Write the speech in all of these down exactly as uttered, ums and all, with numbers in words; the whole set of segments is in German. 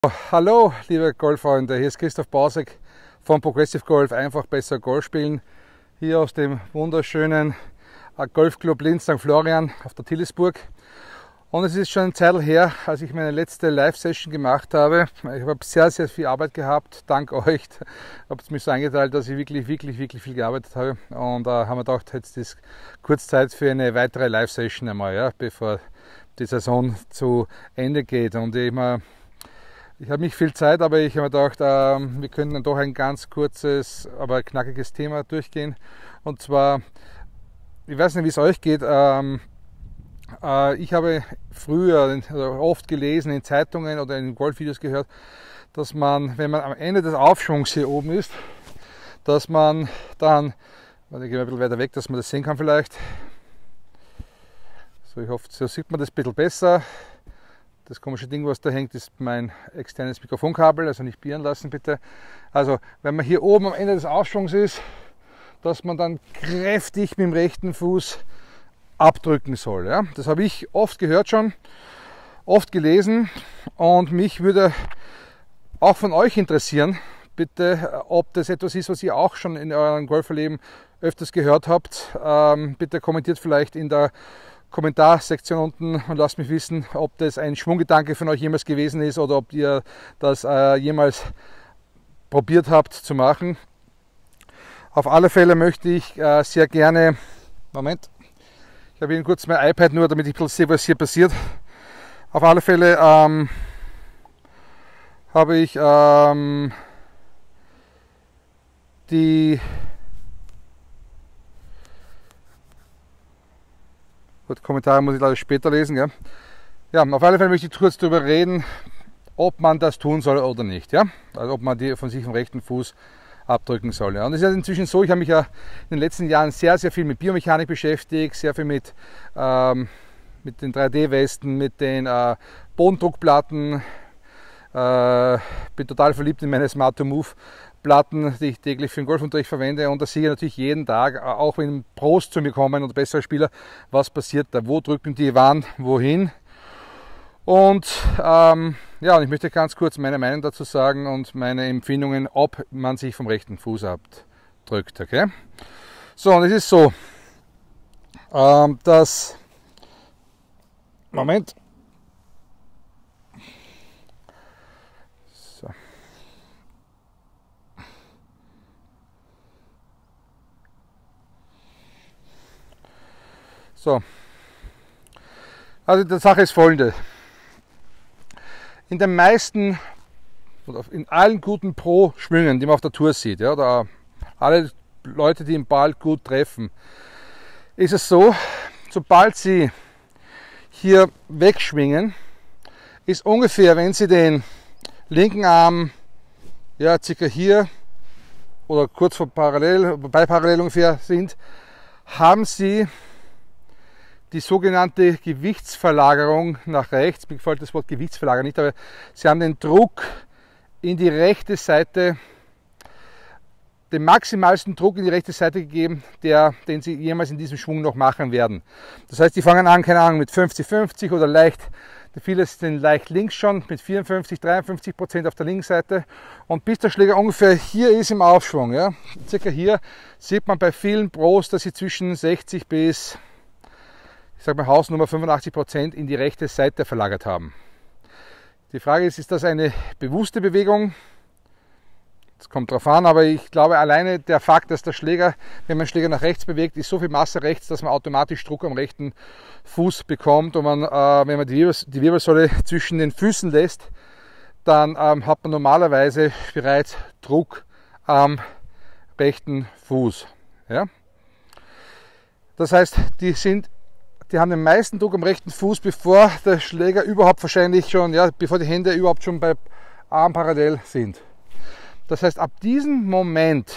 Hallo liebe Golffreunde, hier ist Christoph Bausek von Progressive Golf, einfach besser Golf spielen. Hier aus dem wunderschönen Golfclub Linz Sankt Florian auf der Tillisburg. Und es ist schon eine Zeit her, als ich meine letzte Live-Session gemacht habe. Ich habe sehr, sehr viel Arbeit gehabt, dank euch. Habt es mir so eingeteilt, dass ich wirklich, wirklich, wirklich viel gearbeitet habe. Und da äh, haben wir gedacht, jetzt ist kurz Zeit für eine weitere Live-Session einmal, ja, bevor die Saison zu Ende geht. Und ich meine, Ich habe nicht viel Zeit, aber ich habe mir gedacht, äh, wir könnten dann doch ein ganz kurzes, aber knackiges Thema durchgehen. Und zwar, ich weiß nicht, wie es euch geht, ähm, äh, ich habe früher also oft gelesen in Zeitungen oder in Golfvideos gehört, dass man, wenn man am Ende des Aufschwungs hier oben ist, dass man dann, warte, ich gehe ein bisschen weiter weg, dass man das sehen kann vielleicht. So, ich hoffe, so sieht man das ein bisschen besser. Das komische Ding, was da hängt, ist mein externes Mikrofonkabel, also nicht bieren lassen bitte. Also wenn man hier oben am Ende des Aufschwungs ist, dass man dann kräftig mit dem rechten Fuß abdrücken soll. Ja? Das habe ich oft gehört schon, oft gelesen, und mich würde auch von euch interessieren, bitte, ob das etwas ist, was ihr auch schon in eurem Golferleben öfters gehört habt. Ähm, bitte kommentiert vielleicht in der Kommentarsektion unten und lasst mich wissen, ob das ein Schwunggedanke von euch jemals gewesen ist oder ob ihr das äh, jemals probiert habt zu machen. Auf alle Fälle möchte ich äh, sehr gerne, Moment, ich habe Ihnen kurz mein iPad nur, damit ich ein bisschen sehe, was hier passiert. Auf alle Fälle ähm, habe ich ähm, die Gut, Kommentare muss ich leider später lesen. Gell? Ja, auf alle Fälle möchte ich kurz darüber reden, ob man das tun soll oder nicht. Ja? Also ob man die von sich vom rechten Fuß abdrücken soll. Ja? Und es ist ja inzwischen so, ich habe mich ja in den letzten Jahren sehr, sehr viel mit Biomechanik beschäftigt, sehr viel mit, ähm, mit den drei D-Westen, mit den äh, Bodendruckplatten. Äh, bin total verliebt in meine Smart to Move Platten, die ich täglich für den Golfunterricht verwende, und da sehe ich natürlich jeden Tag, auch wenn Pros zu mir kommen oder bessere Spieler, was passiert da, wo drücken die wann, wohin. Und ähm, ja, und ich möchte ganz kurz meine Meinung dazu sagen und meine Empfindungen, ob man sich vom rechten Fuß abdrückt. Okay? So, und es ist so, ähm, dass, Moment, So, also die Sache ist folgende. In den meisten, oder in allen guten Pro-Schwüngen, die man auf der Tour sieht, ja, oder alle Leute, die den Ball gut treffen, ist es so, sobald sie hier wegschwingen, ist ungefähr, wenn sie den linken Arm, ja, circa hier oder kurz vor parallel, bei parallel ungefähr sind, haben sie die sogenannte Gewichtsverlagerung nach rechts. Mir gefällt das Wort Gewichtsverlagerung nicht, aber sie haben den Druck in die rechte Seite, den maximalsten Druck in die rechte Seite gegeben, der, den sie jemals in diesem Schwung noch machen werden. Das heißt, die fangen an, keine Ahnung, mit fünfzig fünfzig oder leicht, viele sind leicht links schon, mit vierundfünfzig, dreiundfünfzig Prozent auf der linken Seite, und bis der Schläger ungefähr hier ist im Aufschwung, ja, circa hier, sieht man bei vielen Pros, dass sie zwischen sechzig bis, ich sage mal Hausnummer, fünfundachtzig Prozent in die rechte Seite verlagert haben. Die Frage ist, ist das eine bewusste Bewegung? Das kommt drauf an, aber ich glaube, alleine der Fakt, dass der Schläger, wenn man den Schläger nach rechts bewegt, ist so viel Masse rechts, dass man automatisch Druck am rechten Fuß bekommt, und man, äh, wenn man die, Wirbels die Wirbelsäule zwischen den Füßen lässt, dann ähm, hat man normalerweise bereits Druck am rechten Fuß. Ja? Das heißt, die sind Die haben den meisten Druck am rechten Fuß, bevor der Schläger überhaupt wahrscheinlich schon, ja, bevor die Hände überhaupt schon bei Arm parallel sind. Das heißt, ab diesem Moment,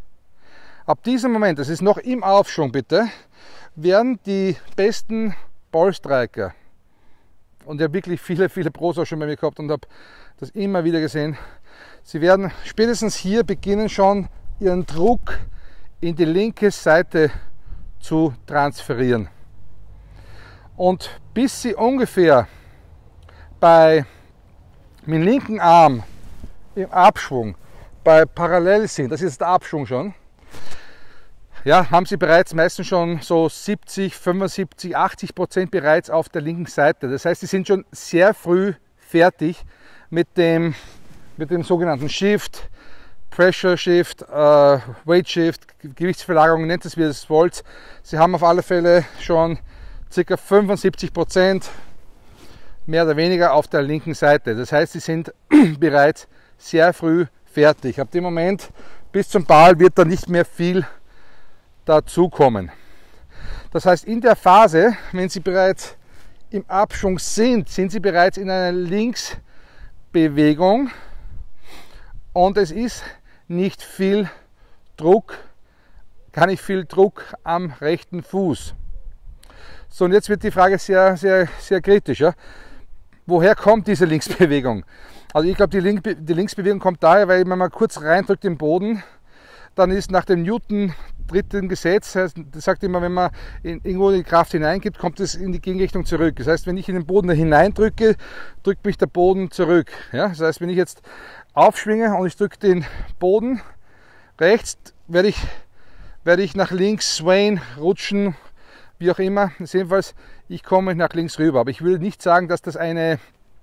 ab diesem Moment, das ist noch im Aufschwung bitte, werden die besten Ballstriker, und ich habe wirklich viele, viele Pros auch schon bei mir gehabt und habe das immer wieder gesehen, sie werden spätestens hier beginnen schon ihren Druck in die linke Seite zu transferieren. Und bis sie ungefähr bei mit dem linken Arm im Abschwung bei parallel sind, das ist der Abschwung schon, ja, haben Sie bereits meistens schon so siebzig, fünfundsiebzig, achtzig Prozent bereits auf der linken Seite. Das heißt, Sie sind schon sehr früh fertig mit dem, mit dem sogenannten Shift, Pressure Shift, äh, Weight Shift, Gewichtsverlagerung, nennt es wie ihr es wollt. Sie haben auf alle Fälle schon ca. fünfundsiebzig Prozent mehr oder weniger auf der linken Seite. Das heißt, Sie sind bereits sehr früh fertig. Ab dem Moment bis zum Ball wird da nicht mehr viel dazukommen. Das heißt, in der Phase, wenn Sie bereits im Abschwung sind, sind Sie bereits in einer Linksbewegung und es ist nicht viel Druck, gar nicht viel Druck am rechten Fuß. So, und jetzt wird die Frage sehr, sehr, sehr kritisch. Ja? Woher kommt diese Linksbewegung? Also ich glaube, die, Link, die Linksbewegung kommt daher, weil wenn man kurz reindrückt im Boden, dann ist nach dem Newton dritten Gesetz, das sagt immer, wenn man in, irgendwo die Kraft hineingibt, kommt es in die Gegenrichtung zurück. Das heißt, wenn ich in den Boden hineindrücke, drückt mich der Boden zurück. Ja? Das heißt, wenn ich jetzt aufschwinge und ich drücke den Boden rechts, werde ich, werde ich nach links swayen, rutschen, wie auch immer. Jedenfalls, ich komme nach links rüber. Aber ich will nicht sagen, dass das eine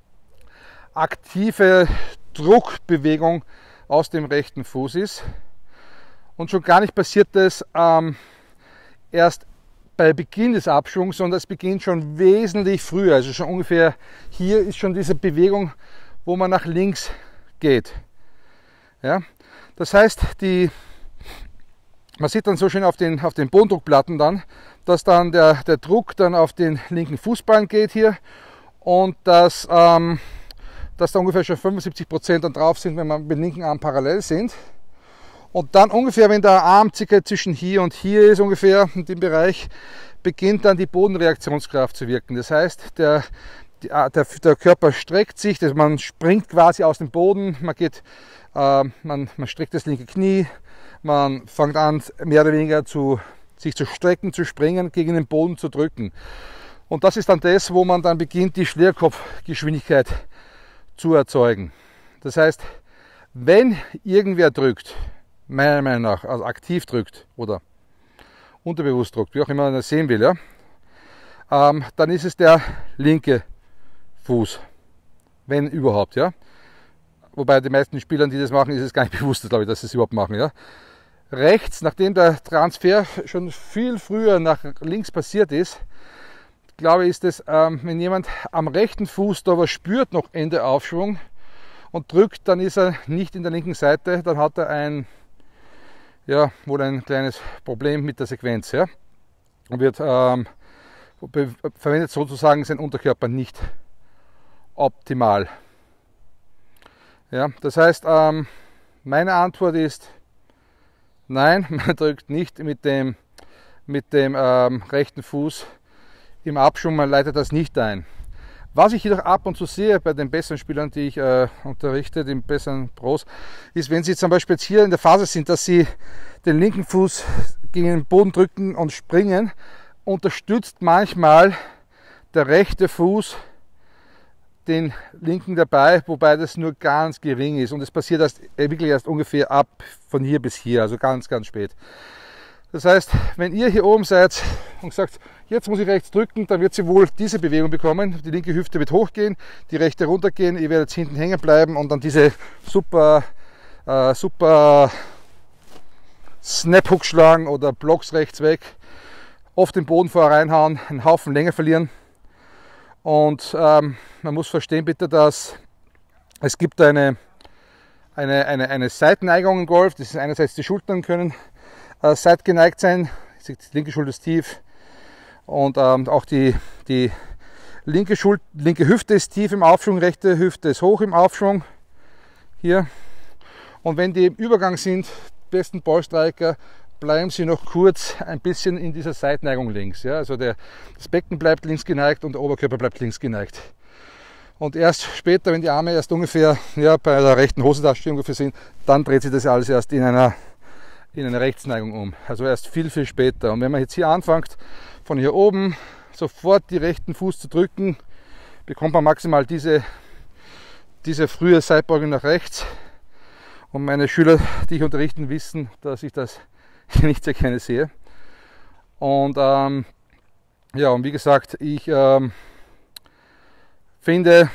aktive Druckbewegung aus dem rechten Fuß ist. Und schon gar nicht passiert das ähm, erst bei Beginn des Abschwungs, sondern es beginnt schon wesentlich früher. Also schon ungefähr hier ist schon diese Bewegung, wo man nach links geht. Ja? Das heißt, die, man sieht dann so schön auf den, auf den Bodendruckplatten dann, dass dann der, der Druck dann auf den linken Fußballen geht hier und dass, ähm, dass da ungefähr schon fünfundsiebzig Prozent dann drauf sind, wenn wir mit dem linken Arm parallel sind. Und dann ungefähr, wenn der Arm circa zwischen hier und hier ist, ungefähr in dem Bereich, beginnt dann die Bodenreaktionskraft zu wirken. Das heißt, der, die, der, der Körper streckt sich, das, man springt quasi aus dem Boden, man, geht, äh, man, man streckt das linke Knie, man fängt an, mehr oder weniger zu, sich zu strecken, zu springen, gegen den Boden zu drücken. Und das ist dann das, wo man dann beginnt, die Schwerkopfgeschwindigkeit zu erzeugen. Das heißt, wenn irgendwer drückt, meiner Meinung nach, also aktiv drückt oder unterbewusst drückt, wie auch immer man das sehen will, ja, ähm, dann ist es der linke Fuß, wenn überhaupt, ja. Wobei die meisten Spielern, die das machen, ist es gar nicht bewusst, glaube ich, dass sie es überhaupt machen, ja. Rechts, nachdem der Transfer schon viel früher nach links passiert ist, glaube ich, ist es, ähm, wenn jemand am rechten Fuß da was spürt, noch Ende Aufschwung und drückt, dann ist er nicht in der linken Seite, dann hat er ein ja, wohl ein kleines Problem mit der Sequenz. Ja? Und wird ähm, verwendet sozusagen sein Unterkörper nicht optimal. Ja, das heißt, ähm, meine Antwort ist nein, man drückt nicht mit dem, mit dem ähm, rechten Fuß im Abschwung, man leitet das nicht ein. Was ich jedoch ab und zu sehe bei den besseren Spielern, die ich äh, unterrichte, den besseren Pros, ist, wenn sie zum Beispiel jetzt hier in der Phase sind, dass sie den linken Fuß gegen den Boden drücken und springen, unterstützt manchmal der rechte Fuß den linken dabei, wobei das nur ganz gering ist und es passiert erst, wirklich erst ungefähr ab von hier bis hier, also ganz, ganz spät. Das heißt, wenn ihr hier oben seid und sagt, jetzt muss ich rechts drücken, dann wird sie wohl diese Bewegung bekommen. Die linke Hüfte wird hochgehen, die rechte runtergehen, ihr werdet hinten hängen bleiben und dann diese super, äh, super Snap-Hook schlagen oder Blocks rechts weg, oft den Boden vorher reinhauen, einen Haufen Länge verlieren. Und ähm, man muss verstehen bitte, dass es gibt eine, eine, eine, eine Seitenneigung im Golf. Das ist einerseits die Schultern können äh, seitgeneigt sein, die linke Schulter ist tief und ähm, auch die, die linke, Schul linke Hüfte ist tief im Aufschwung, rechte Hüfte ist hoch im Aufschwung hier. Und wenn die im Übergang sind, besten Ballstriker, bleiben Sie noch kurz ein bisschen in dieser Seitneigung links. Ja? Also der, das Becken bleibt links geneigt und der Oberkörper bleibt links geneigt. Und erst später, wenn die Arme erst ungefähr ja, bei der rechten Hosentasche ungefähr sind, dann dreht sich das alles erst in einer, in einer Rechtsneigung um. Also erst viel, viel später. Und wenn man jetzt hier anfängt, von hier oben sofort die rechten Fuß zu drücken, bekommt man maximal diese, diese frühe Sidebeugung nach rechts. Und meine Schüler, die ich unterrichten, wissen, dass ich das nicht sehr gerne sehe. Und ähm, ja, und wie gesagt, ich ähm, finde,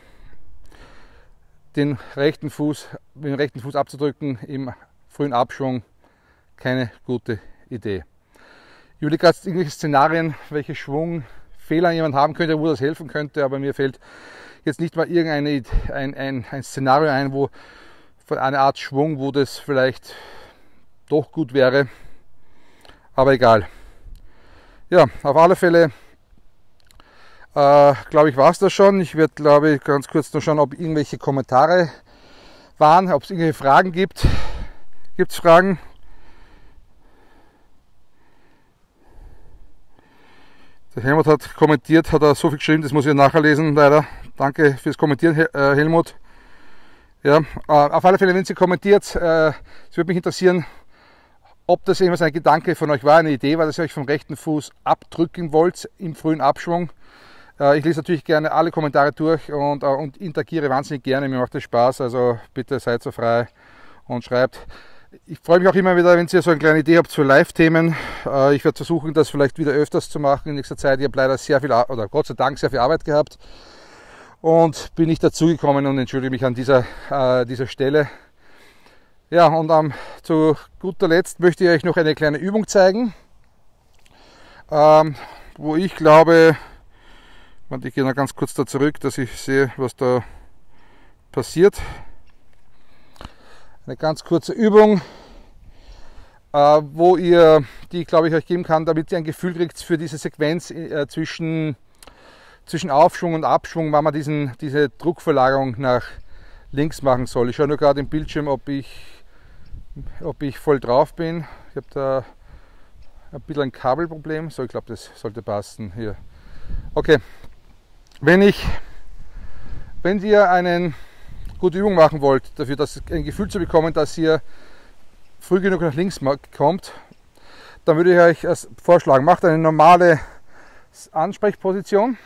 den rechten Fuß, den rechten Fuß abzudrücken im frühen Abschwung keine gute Idee. Ich überlege gerade irgendwelche Szenarien, welche Schwungfehler jemand haben könnte, wo das helfen könnte, aber mir fällt jetzt nicht mal irgendein ein, ein, ein Szenario ein, wo von einer Art Schwung, wo das vielleicht doch gut wäre, aber egal. Ja, auf alle Fälle äh, glaube ich, war es das schon. Ich werde, glaube ich, ganz kurz noch schauen, ob irgendwelche Kommentare waren, ob es irgendwelche Fragen gibt. Gibt es Fragen? Der Helmut hat kommentiert, hat er so viel geschrieben, das muss ich nachher lesen, leider. Danke fürs Kommentieren, Helmut. Ja, auf alle Fälle, wenn Sie kommentiert, äh, es würde mich interessieren, ob das irgendwas ein Gedanke von euch war, eine Idee war, dass ihr euch vom rechten Fuß abdrücken wollt im frühen Abschwung. Äh, ich lese natürlich gerne alle Kommentare durch und, äh, und interagiere wahnsinnig gerne, mir macht das Spaß, also bitte seid so frei und schreibt. Ich freue mich auch immer wieder, wenn ihr so eine kleine Idee habt zu Live-Themen. Äh, ich werde versuchen, das vielleicht wieder öfters zu machen in nächster Zeit. Ich habe leider sehr viel, oder Gott sei Dank sehr viel Arbeit gehabt. Und bin nicht dazugekommen und entschuldige mich an dieser, äh, dieser Stelle. Ja, und ähm, zu guter Letzt möchte ich euch noch eine kleine Übung zeigen, ähm, wo ich glaube, ich gehe noch ganz kurz da zurück, dass ich sehe, was da passiert. Eine ganz kurze Übung, äh, wo ihr, die ich glaube ich euch geben kann, damit ihr ein Gefühl kriegt für diese Sequenz äh, zwischen zwischen Aufschwung und Abschwung, wann man diesen, diese Druckverlagerung nach links machen soll. Ich schaue nur gerade im Bildschirm, ob ich, ob ich voll drauf bin. Ich habe da ein bisschen ein Kabelproblem. So, ich glaube, das sollte passen hier. Okay, wenn ich, wenn ihr eine gute Übung machen wollt, dafür dass ein Gefühl zu bekommen, dass ihr früh genug nach links kommt, dann würde ich euch vorschlagen, macht eine normale Ansprechposition.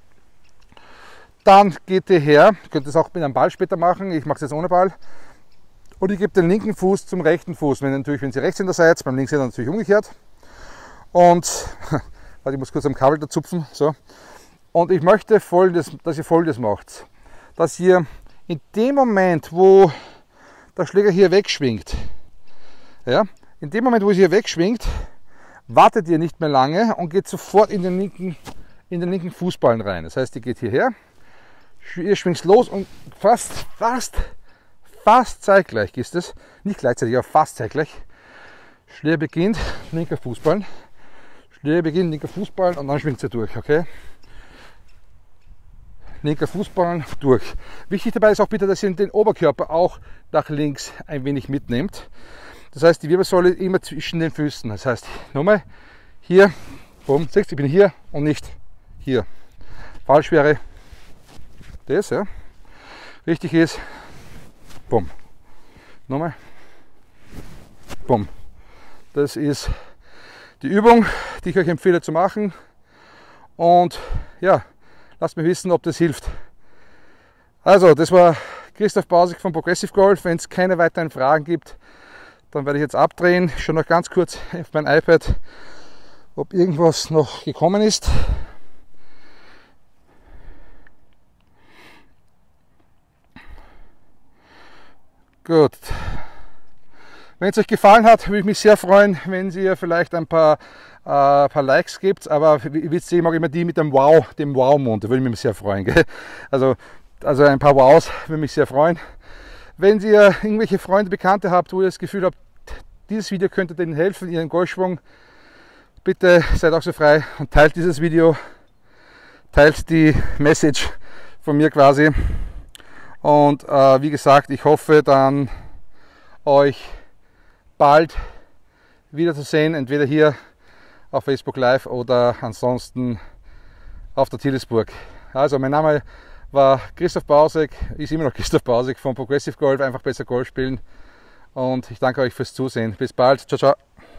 Dann geht ihr her, ihr könnt das auch mit einem Ball später machen, ich mache es jetzt ohne Ball. Und ich gebe den linken Fuß zum rechten Fuß, wenn, natürlich, wenn Sie Rechtshänder seid, beim Linkshänder natürlich umgekehrt. Und, warte, ich muss kurz am Kabel da zupfen, so. Und ich möchte folgendes, dass ihr folgendes macht. Dass ihr in dem Moment, wo der Schläger hier wegschwingt, ja, in dem Moment, wo es hier wegschwingt, wartet ihr nicht mehr lange und geht sofort in den linken, in den linken Fußballen rein. Das heißt, ihr geht hierher, ihr schwingt los und fast, fast, fast zeitgleich ist es, nicht gleichzeitig, aber fast zeitgleich. Schläger beginnt, linker Fußballen, Schläger beginnt, linker Fußballen und dann schwingt sie durch, okay? Linker Fußballen durch. Wichtig dabei ist auch bitte, dass ihr den Oberkörper auch nach links ein wenig mitnehmt. Das heißt, die Wirbelsäule immer zwischen den Füßen. Das heißt, nochmal, hier, bumm, siehst du, ich bin hier und nicht hier. Falsch wäre das, ja. Richtig ist, bumm. Nochmal, bumm. Das ist die Übung, die ich euch empfehle zu machen. Und ja, lasst mich wissen, ob das hilft. Also, das war Christoph Bausig von Progressive Golf. Wenn es keine weiteren Fragen gibt, dann werde ich jetzt abdrehen. Ich schaue noch ganz kurz auf mein iPad, ob irgendwas noch gekommen ist. Gut. Wenn es euch gefallen hat, würde ich mich sehr freuen, wenn ihr vielleicht ein paar, äh, paar Likes gibt. Aber ihr wisst, ich mag immer die mit dem Wow, dem Wow-Mund. Da würde ich mich sehr freuen. Gell? Also, also ein paar Wows würde mich sehr freuen. Wenn ihr irgendwelche Freunde, Bekannte habt, wo ihr das Gefühl habt, dieses Video könnte denen helfen, ihren Golfschwung, bitte seid auch so frei und teilt dieses Video, teilt die Message von mir quasi. Und äh, wie gesagt, ich hoffe dann euch bald wiederzusehen, entweder hier auf Facebook Live oder ansonsten auf der Tillisburg. Also mein Name war Christoph Bausig, ist immer noch Christoph Bausig von Progressive Golf, einfach besser Golf spielen. Und ich danke euch fürs Zusehen. Bis bald. Ciao, ciao.